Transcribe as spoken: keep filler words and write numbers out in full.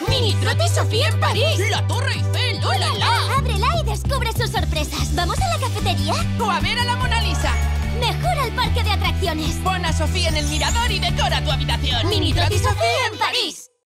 ¡Mini Trot y Sofía en París! ¡La Torre Eiffel! ¡Oh, la, la! Ábrela y descubre sus sorpresas. ¿Vamos a la cafetería? ¡O a ver a la Mona Lisa! Mejor al parque de atracciones. Pon a Sofía en el mirador y decora tu habitación. Mini Trot y Sofía en París.